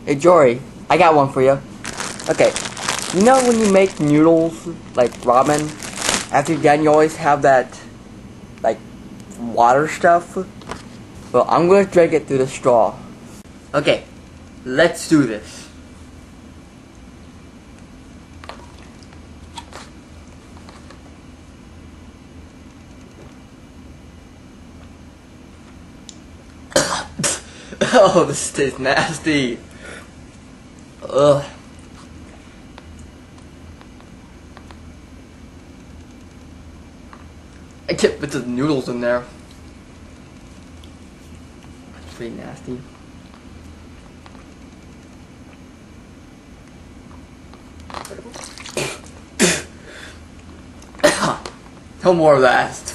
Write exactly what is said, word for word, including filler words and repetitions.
Hey Jory, I got one for you. Okay, you know when you make noodles, like ramen, after you're done you always have that, like, water stuff? Well, I'm gonna drink it through the straw. Okay, let's do this. Oh, this tastes nasty. Ugh. I can't put the noodles in there. It's pretty nasty. No more of that.